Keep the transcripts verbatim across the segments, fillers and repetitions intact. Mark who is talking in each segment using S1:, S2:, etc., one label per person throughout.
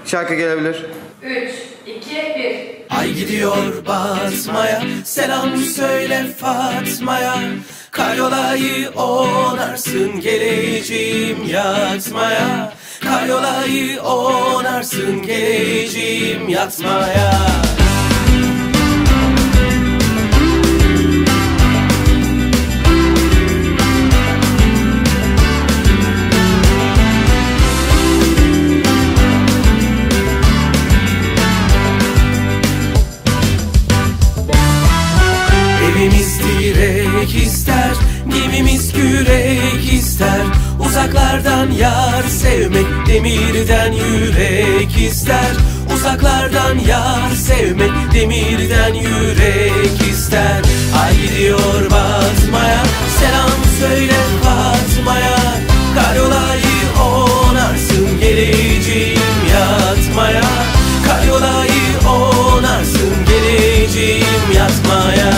S1: Şarkı gelebilir.
S2: üç, iki, bir.
S3: Ay gidiyor batmaya, selam söyle Fatma'ya. Karyolayı onarsın, geleceğim yatmaya. Karyolayı onarsın, geleceğim yatmaya. Evimiz direk ister, gemimiz kürek ister. Uzaklardan yar sevmek, demirden yürek ister. Uzaklardan yar sevmek, demirden yürek ister. Ay gidiyor batmaya, selam söyle Fatma'ya. Karyolayı onarsın, geleceğim yatmaya. Karyolayı onarsın, geleceğim yatmaya.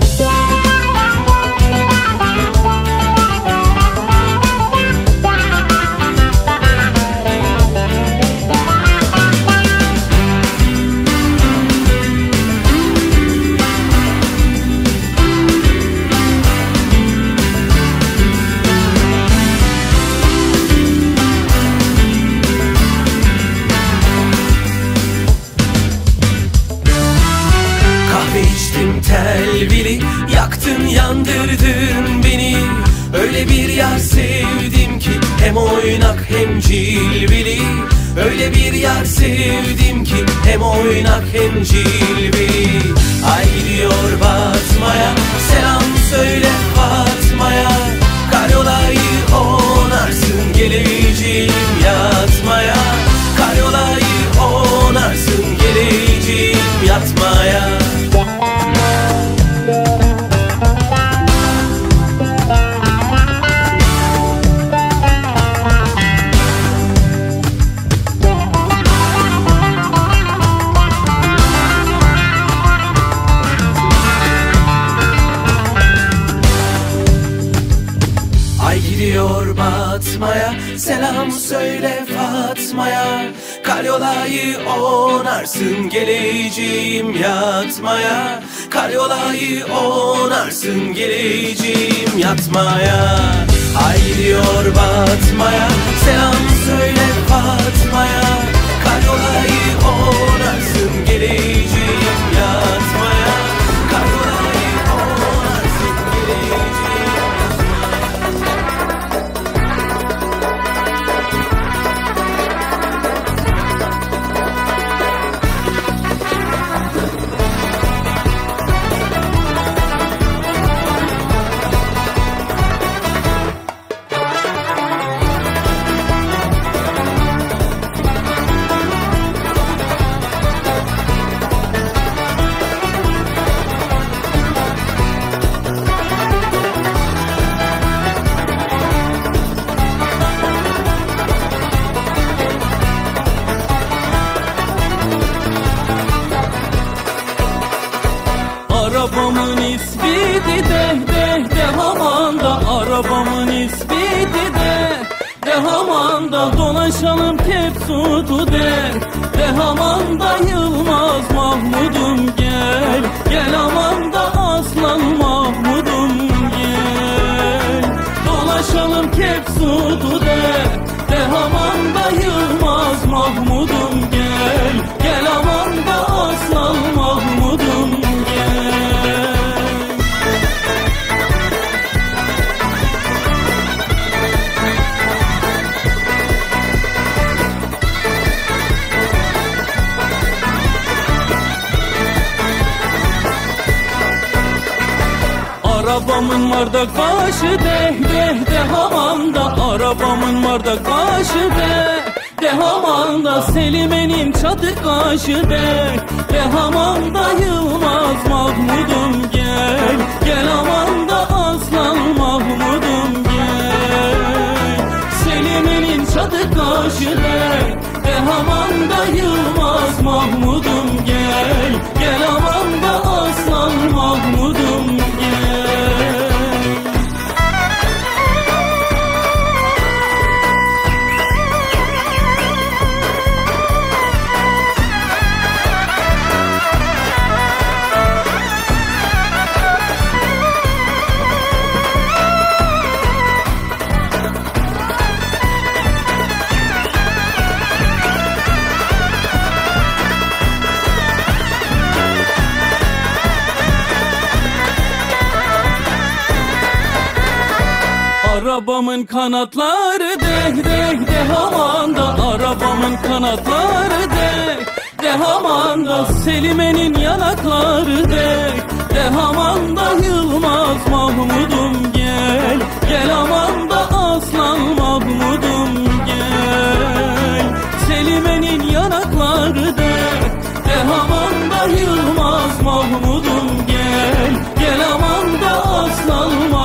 S3: Telvili yaktın yandırdın beni. Öyle bir yar sevdim ki hem oynak hem cilveli. Öyle bir yar sevdim ki hem oynak hem cilveli. Ay gidiyor batmaya, selam söyle Fatma'ya. Karyolayı onarsın, geleceğim yatmaya. Karyolayı onarsın, geleceğim yatmaya. Gidiyor batmaya, selam söyle Fatma'ya. Karyolayı onarsın, geleceğim yatmaya. Karyolayı onarsın, geleceğim yatmaya. Ay gidiyor batmaya, selam söyle Fatma'ya. Karyolayı onarsın, geleceğim yatmaya. Karyolayı onarsın, geleceğim.
S4: Arabamın ismiydi de de de hamanda. Arabamın ismiydi de de hamanda. Dolaşalım Kepsutu de de hamanda. Yılmaz Mahmud'um gel, gel hamanda aslan Mahmud'um gel. Dolaşalım Kepsutu de de hamanda. Yılmaz Mahmud'um gel, gel hamanda aslan Mahmud'um gel. Arabamın var da kaşı de de de hamanda. Arabamın var da kaşı de de hamanda. Selime'nin çatı kaşı de de hamanda. Yılmaz Mahmud'um gel, gel hamanda aslan Mahmud'um gel. Selime'nin çatı kaşı de de hamanda. Yılmaz Mahmud'um gel, gel hamanda aslan Mahmud'um gel. arabamın kanatları deh deh deh aman da arabamın kanatları deh deh aman da Selime'nin yanakları deh deh aman da Yılmaz Mahmud'um gel gel aman da Aslan Mahmud'um gel Selime'nin yanakları deh deh aman da Yılmaz Mahmud'um gel gel aman da Aslan Mahmud'um